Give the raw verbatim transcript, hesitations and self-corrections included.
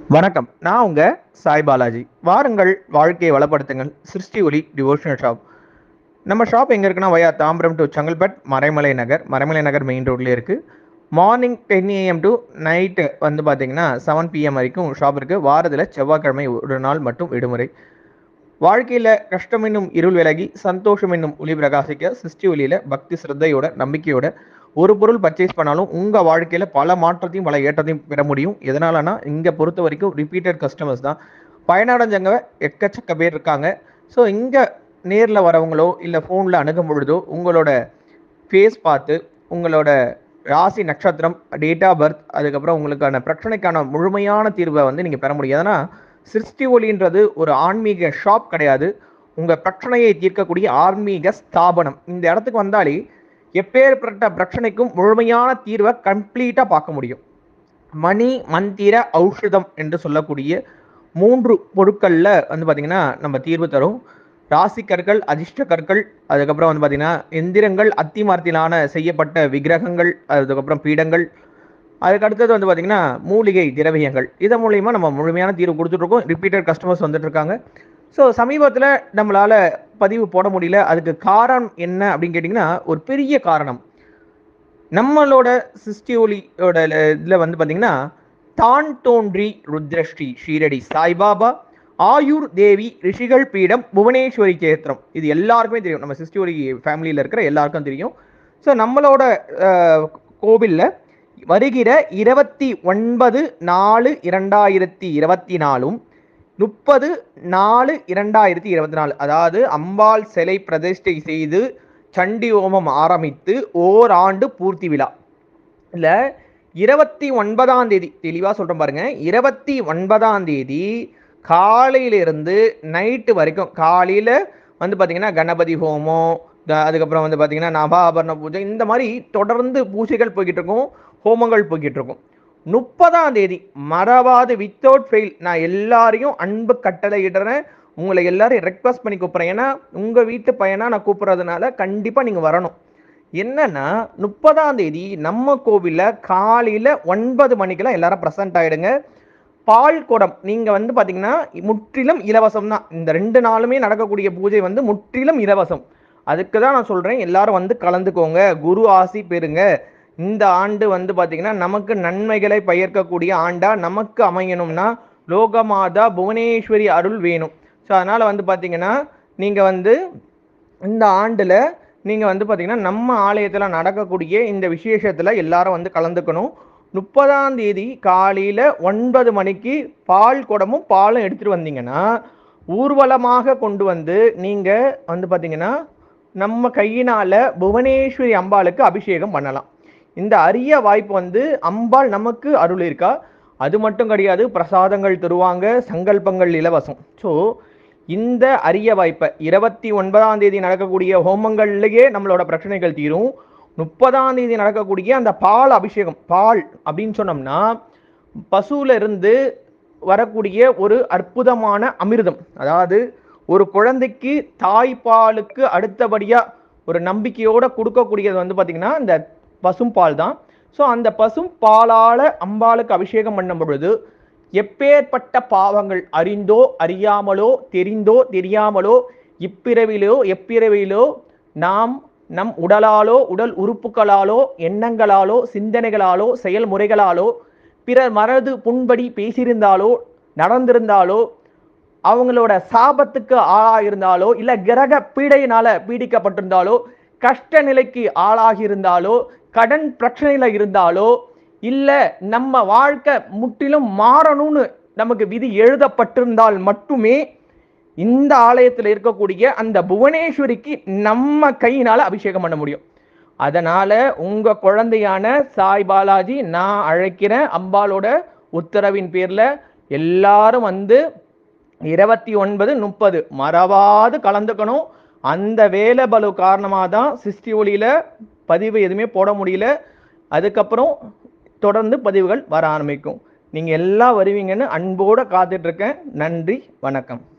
வணக்கம். நான் உங்க சாய் பாலாஜி. வாருங்கள், வாழ்க்கையை வளப்படுத்துங்கள். சிருஷ்டி ஒளி டிவோஷனல் ஷாப். நம்ம ஷாப் எங்க இருக்குன்னா, via Tambaram to Chengalpattu, Maraimalai Nagar. Maraimalai Nagar main ரோட்லேயே இருக்கு. Morning ten AM to night வந்து பார்த்தீங்கன்னா செவன் பிஎம் வரைக்கும் ஷாப் இருக்கு. வாரத்தில் செவ்வாய்க்கிழமை ஒரு நாள் மட்டும் விடுமுறை. வாழ்க்கையில் கஷ்டம் என்னும் இருள் விலகி சந்தோஷம் என்னும் ஒளி பிரகாசிக்க சிருஷ்டி ஒளியில பக்தி சிரத்தையோட நம்பிக்கையோட ஒரு பொருள் பர்ச்சேஸ் பண்ணாலும் உங்கள் வாழ்க்கையில் பல மாற்றத்தையும் பல ஏற்றத்தையும் பெற முடியும். எதனாலனா இங்கே பொறுத்த வரைக்கும் ரிப்பீட்டட் கஸ்டமர்ஸ் தான். பயனடைஞ்சவங்க எக்கச்சக்க பேர் இருக்காங்க. ஸோ இங்கே நேரில் வரவங்களோ இல்லை ஃபோனில் அணுகும் பொழுதோ உங்களோட ஃபேஸ் பார்த்து உங்களோட ராசி நட்சத்திரம், டேட் ஆஃப் பர்த், அதுக்கப்புறம் உங்களுக்கான பிரச்சனைக்கான முழுமையான தீர்வை வந்து நீங்கள் பெற முடியும். ஏன்னா சிருஷ்டி ஒளின்றது ஒரு ஆன்மீக ஷாப் கிடையாது, உங்கள் பிரச்சனையை தீர்க்கக்கூடிய ஆன்மீக ஸ்தாபனம். இந்த இடத்துக்கு வந்தாலே எப்பேற்பட்ட பிரச்சனைக்கும் முழுமையான தீர்வை கம்ப்ளீட்டாக பார்க்க முடியும். மணி, மந்திர, ஔஷதம் என்று சொல்லக்கூடிய மூன்று பொருட்களில் வந்து பார்த்திங்கன்னா நம்ம தீர்வு தரும். ராசி கற்கள், அதிர்ஷ்ட கற்கள், அதுக்கப்புறம் வந்து பார்த்திங்கன்னா எந்திரங்கள், அத்திமரத்திலான செய்யப்பட்ட விக்கிரகங்கள், அதுக்கப்புறம் பீடங்கள், அதுக்கு அடுத்தது வந்து பார்த்திங்கன்னா மூலிகை திரவியங்கள். இதன் மூலிமா நம்ம முழுமையான தீர்வு கொடுத்துட்ருக்கோம். ரிப்பீட்டட் கஸ்டமர்ஸ் வந்துட்டுருக்காங்க. ஸோ சமீபத்தில் நம்மளால் பதிவு போட முடியல. அதுக்கு காரணம் என்ன அப்படின்னு கேட்டிங்கன்னா, ஒரு பெரிய காரணம் நம்மளோட சிருஷ்டி ஒளியோட இதில் வந்து பார்த்திங்கன்னா தான் தோன்றி ருத்ரஸ்ரீ ஷீரடி சாய்பாபா, ஆயுர் தேவி ரிஷிகள் பீடம், புவனேஸ்வரி கேத்திரம். இது எல்லாருக்குமே தெரியும், நம்ம சிருஷ்டி ஒளி ஃபேமிலியில் இருக்கிற எல்லாருக்கும் தெரியும். ஸோ நம்மளோட கோவிலில் வருகிற இருபத்தி ஒன்பது நாலு இரண்டாயிரத்தி இருபத்தி நாலும் முப்பது நாலு இரண்டாயிரத்தி இருபத்தி நாலு அதாவது அம்பாள் சிலை பிரதிஷ்டை செய்து சண்டி ஹோமம் ஆரம்பித்து ஓராண்டு பூர்த்தி விழா. இல்லை, இருபத்தி ஒன்பதாம் தேதி தெளிவாக சொல்கிறேன் பாருங்க. இருபத்தி ஒன்பதாம் தேதி காலையிலிருந்து நைட்டு வரைக்கும், காலையில் வந்து பார்த்திங்கன்னா கணபதி ஹோமம், அதுக்கப்புறம் வந்து பார்த்திங்கன்னா நவாபரண பூஜை, இந்த மாதிரி தொடர்ந்து பூஜைகள் போய்கிட்டு இருக்கும், ஹோமங்கள் போய்கிட்டு இருக்கும். முப்பதாம் தேதி மறவாது வித்தவுட் ஃபெயில் நான் எல்லாரையும் அன்பு கட்டளை இடுறேன், உங்களை எல்லாரும் ரெக்வஸ்ட் பண்ணி கூப்பிட்றேன். ஏன்னா உங்கள் வீட்டு பையனாக நான் கூப்பிட்றதுனால கண்டிப்பாக நீங்கள் வரணும். என்னன்னா முப்பதாம் தேதி நம்ம கோவிலில் காலையில் ஒன்பது மணிக்கெல்லாம் எல்லாரும் ப்ரெசென்ட் ஆகிடுங்க. பால் குடம் நீங்கள் வந்து பார்த்தீங்கன்னா முற்றிலும் இலவசம் தான். இந்த ரெண்டு நாளுமே நடக்கக்கூடிய பூஜை வந்து முற்றிலும் இலவசம். அதுக்கு தான் நான் சொல்கிறேன், எல்லாரும் வந்து கலந்துக்கோங்க, குரு ஆசி பெறுங்க. இந்த ஆண்டு வந்து பார்த்திங்கன்னா நமக்கு நன்மைகளை பயர்க்கக்கூடிய ஆண்டாக நமக்கு அமையணும்னா லோகமாதா புவனேஸ்வரி அருள் வேணும். ஸோ அதனால் வந்து பார்த்திங்கன்னா நீங்கள் வந்து இந்த ஆண்டில் நீங்கள் வந்து பார்த்திங்கன்னா நம்ம ஆலயத்தில் நடக்கக்கூடிய இந்த விசேஷத்தில் எல்லாரும் வந்து கலந்துக்கணும். முப்பதாம் தேதி காலையில் ஒன்பது மணிக்கு பால் குடமும் பாலும் எடுத்துகிட்டு வந்தீங்கன்னா ஊர்வலமாக கொண்டு வந்து நீங்கள் வந்து பார்த்திங்கன்னா நம்ம கையினால் புவனேஸ்வரி அம்பாளுக்கு அபிஷேகம் பண்ணலாம். இந்த அரிய வாய்ப்பு வந்து அம்பாள் நமக்கு அருள் இருக்கா. அது மட்டும் கிடையாது, பிரசாதங்கள் தருவாங்க, சங்கல்பங்கள் இலவசம். ஸோ இந்த அரிய வாய்ப்பை இருபத்தி ஒன்பதாம் தேதி நடக்கக்கூடிய ஹோமங்கள்லேயே நம்மளோட பிரச்சனைகள் தீரும். முப்பதாம் தேதி நடக்கக்கூடிய அந்த பால் அபிஷேகம், பால் அப்படின்னு சொன்னோம்னா பசுல இருந்து வரக்கூடிய ஒரு அற்புதமான அமிர்தம். அதாவது ஒரு குழந்தைக்கு தாய்ப்பாலுக்கு அடுத்தபடியாக ஒரு நம்பிக்கையோடு கொடுக்கக்கூடியது வந்து பார்த்திங்கன்னா இந்த பசும் பால் தான். ஸோ அந்த பசும் பாலால் அம்பாளுக்கு அபிஷேகம் பண்ணும் பொழுது எப்பேற்பட்ட பாவங்கள் அறிந்தோ அறியாமலோ தெரிந்தோ தெரியாமலோ இப்பிறவிலோ எப்பிறவிலோ நாம் நம் உடலாலோ உடல் உறுப்புகளாலோ எண்ணங்களாலோ சிந்தனைகளாலோ செயல்முறைகளாலோ பிறர் மனது புண்படி பேசியிருந்தாலோ நடந்திருந்தாலோ அவங்களோட சாபத்துக்கு ஆளாகியிருந்தாலோ இல்லை கிரக பீடையினால் பீடிக்கப்பட்டிருந்தாலோ கஷ்ட நிலைக்கு ஆளாகி இருந்தாலோ கடன் பிரச்சனையில இருந்தாலோ இல்லை நம்ம வாழ்க்கை முற்றிலும் மாறணும்னு நமக்கு விதி எழுதப்பட்டிருந்தால் மட்டுமே இந்த ஆலயத்தில் இருக்கக்கூடிய அந்த புவனேஸ்வரிக்கு நம்ம கையினால அபிஷேகம் பண்ண முடியும். அதனால உங்க குழந்தையான சாய் பாலாஜி நான் அழைக்கிறேன். அம்பாளோட உத்தரவின் பேர்ல எல்லாரும் வந்து இருபத்தி ஒன்பது முப்பது மறவாது கலந்துக்கணும். அந்த வேலை பலு காரணமாக தான் சிருஷ்டி ஒளியில் பதிவு எதுவுமே போட முடியல. அதுக்கப்புறம் தொடர்ந்து பதிவுகள் வர ஆரம்பிக்கும். நீங்கள் எல்லாம் வருவீங்கன்னு அன்போடு காத்துட்ருக்கேன். நன்றி, வணக்கம்.